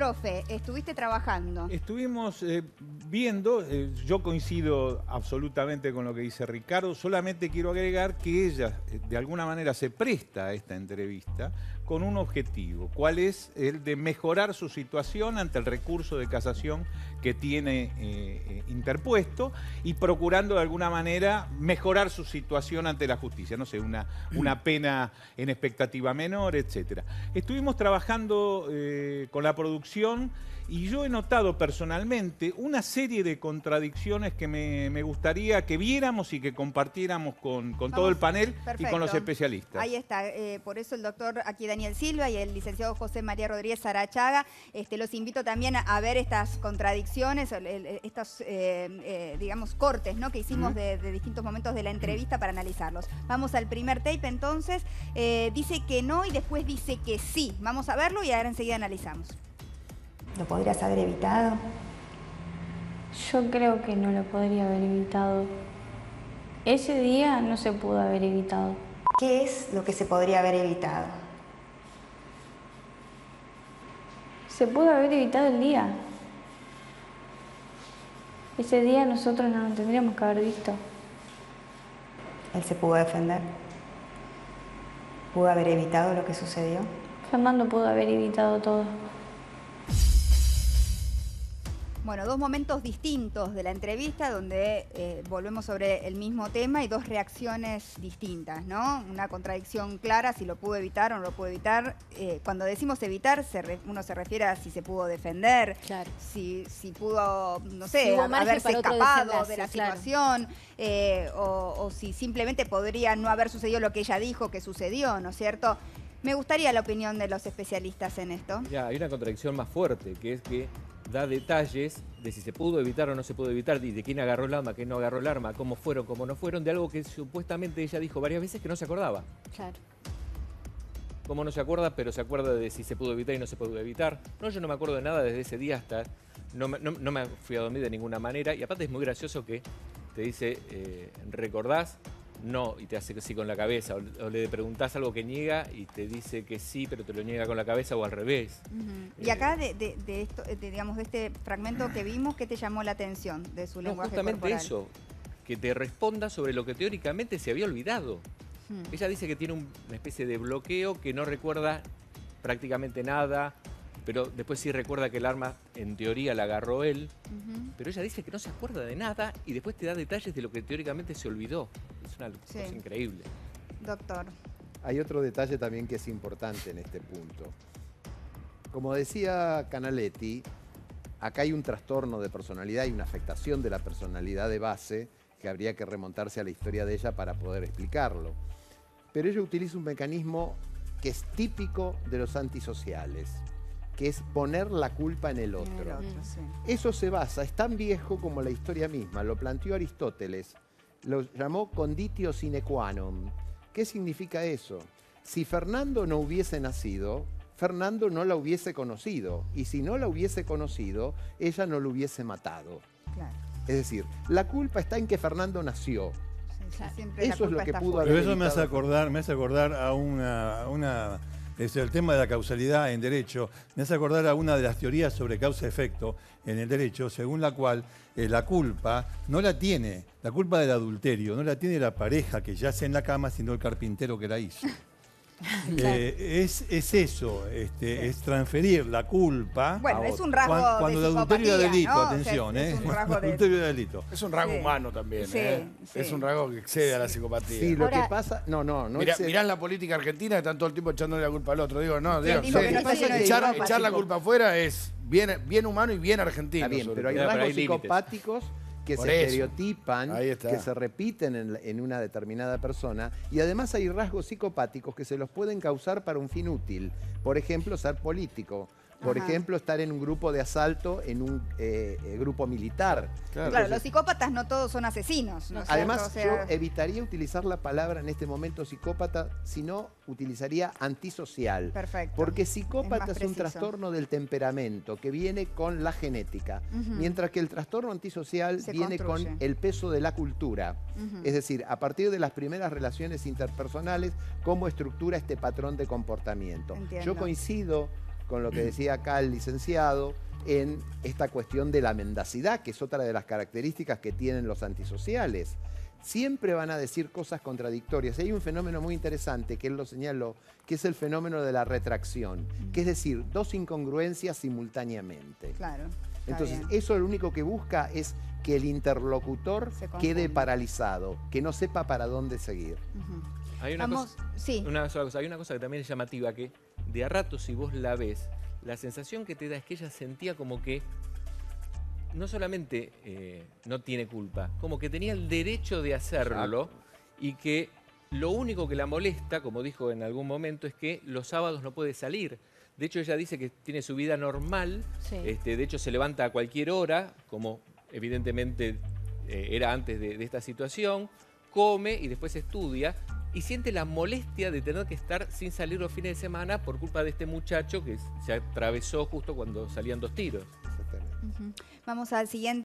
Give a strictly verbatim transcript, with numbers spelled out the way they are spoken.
Profe, estuviste trabajando. Estuvimos eh, viendo, eh, yo coincido absolutamente con lo que dice Ricardo, solamente quiero agregar que ella eh, de alguna manera se presta a esta entrevista con un objetivo, cuál es el de mejorar su situación ante el recurso de casación que tiene eh, eh, interpuesto y procurando de alguna manera mejorar su situación ante la justicia, no sé, una, una pena en expectativa menor, etcétera. Estuvimos trabajando eh, con la producción y yo he notado personalmente una serie de contradicciones que me, me gustaría que viéramos y que compartiéramos con, con todo el panel. Perfecto. Y con los especialistas. Ahí está, eh, por eso el doctor aquí Daniel Silva y el licenciado José María Rodríguez Sarachaga. Este, los invito también a, a ver estas contradicciones, el, el, estos, eh, eh, digamos, cortes, ¿no?, que hicimos uh-huh. de, de distintos momentos de la entrevista para analizarlos. Vamos al primer tape entonces. Eh, dice que no y después dice que sí. Vamos a verlo y ahora enseguida analizamos. ¿Lo podrías haber evitado? Yo creo que no lo podría haber evitado. Ese día no se pudo haber evitado. ¿Qué es lo que se podría haber evitado? Se pudo haber evitado el día. Ese día nosotros no nos tendríamos que haber visto. ¿Él se pudo defender? ¿Pudo haber evitado lo que sucedió? Fernando pudo haber evitado todo. Bueno, dos momentos distintos de la entrevista donde eh, volvemos sobre el mismo tema y dos reacciones distintas, ¿no? Una contradicción clara, si lo pudo evitar o no lo pudo evitar. Eh, cuando decimos evitar, se re, uno se refiere a si se pudo defender, claro. si, si pudo, no sé, si haberse escapado de la situación, claro. eh, o, o si simplemente podría no haber sucedido lo que ella dijo que sucedió, ¿no es cierto? Me gustaría la opinión de los especialistas en esto. Ya, hay una contradicción más fuerte, que es que da detalles de si se pudo evitar o no se pudo evitar, y de quién agarró el arma, quién no agarró el arma, cómo fueron, cómo no fueron, de algo que supuestamente ella dijo varias veces que no se acordaba. Claro. Cómo no se acuerda, pero se acuerda de si se pudo evitar y no se pudo evitar. No, yo no me acuerdo de nada desde ese día hasta... No, no, no me fui a dormir de ninguna manera, y aparte es muy gracioso que te dice, eh, ¿recordás? No, y te hace que sí con la cabeza, o, o le preguntás algo que niega y te dice que sí, pero te lo niega con la cabeza, o al revés. Uh-huh. Y acá de, de, de esto, de, digamos, de este fragmento que vimos, ¿qué te llamó la atención de su no, lenguaje justamente corporal? Eso, que te responda sobre lo que teóricamente se había olvidado. Uh-huh. Ella dice que tiene un, una especie de bloqueo, que no recuerda prácticamente nada, pero después sí recuerda que el arma en teoría la agarró él, uh-huh. pero ella dice que no se acuerda de nada y después te da detalles de lo que teóricamente se olvidó. Es una sí. cosa increíble. Doctor. Hay otro detalle también que es importante en este punto. Como decía Canaletti, acá hay un trastorno de personalidad y una afectación de la personalidad de base que habría que remontarse a la historia de ella para poder explicarlo. Pero ella utiliza un mecanismo que es típico de los antisociales, que es poner la culpa en el otro. En el otro sí. Eso se basa, es tan viejo como la historia misma, lo planteó Aristóteles, lo llamó conditio sine qua non. ¿Qué significa eso? Si Fernando no hubiese nacido, Fernando no la hubiese conocido, y si no la hubiese conocido, ella no lo hubiese matado. Claro. Es decir, la culpa está en que Fernando nació. Sí, sí, eso es lo que pudo haber. Pero eso me hace acordar, me hace acordar a una... A una Es el tema de la causalidad en derecho, me hace acordar a una de las teorías sobre causa-efecto en el derecho, según la cual eh, la culpa no la tiene, la culpa del adulterio, no la tiene la pareja que yace en la cama, sino el carpintero que la hizo. Eh, es, es eso, este, sí. es transferir la culpa. Bueno, es un rasgo cuando, cuando de el adulterio es delito, ¿no? atención, o sea, es, ¿eh? es un rasgo de... adulterio de delito. Es un rasgo sí. humano también, sí, ¿eh? Sí. Es un rasgo que excede sí. a la psicopatía. Sí, lo Ahora, que pasa, no, no, no. Mirá, excede... mirá la política argentina que están todo el tiempo echándole la culpa al otro. Digo, no, digo, sí, sí, no echar, echar, echar la culpa afuera es bien, bien humano y bien argentino. Está bien, pero hay todo. rasgos hay psicopáticos que Por se eso. estereotipan, que se repiten en, en una determinada persona, y además hay rasgos psicopáticos que se los pueden causar para un fin útil. Por ejemplo, ser político. Por Ajá. ejemplo, estar en un grupo de asalto, en un eh, eh, grupo militar. Claro, Entonces, los psicópatas no todos son asesinos. ¿no? Además, o sea... yo evitaría utilizar la palabra en este momento psicópata, sino utilizaría antisocial. Perfecto. Porque psicópata es, es un trastorno del temperamento que viene con la genética, uh-huh. mientras que el trastorno antisocial Se viene construye. con el peso de la cultura. Uh-huh. Es decir, a partir de las primeras relaciones interpersonales, cómo estructura este patrón de comportamiento. Entiendo. Yo coincido con lo que decía acá el licenciado en esta cuestión de la mendacidad, que es otra de las características que tienen los antisociales. Siempre van a decir cosas contradictorias. Y hay un fenómeno muy interesante, que él lo señaló, que es el fenómeno de la retracción, que es decir, dos incongruencias simultáneamente. Claro. Entonces, bien. eso lo único que busca es que el interlocutor quede paralizado, que no sepa para dónde seguir. Ujú. Hay una, Vamos, cosa, sí. una sola cosa, hay una cosa que también es llamativa, que de a rato si vos la ves, la sensación que te da es que ella sentía como que no solamente eh, no tiene culpa, como que tenía el derecho de hacerlo. Exacto. Y que lo único que la molesta, como dijo en algún momento, es que los sábados no puede salir. De hecho, ella dice que tiene su vida normal, Sí. este, de hecho se levanta a cualquier hora, como evidentemente eh, era antes de, de esta situación, come y después estudia, y siente la molestia de tener que estar sin salir los fines de semana por culpa de este muchacho que se atravesó justo cuando salían dos tiros. Exactamente. Ujú. Vamos al siguiente.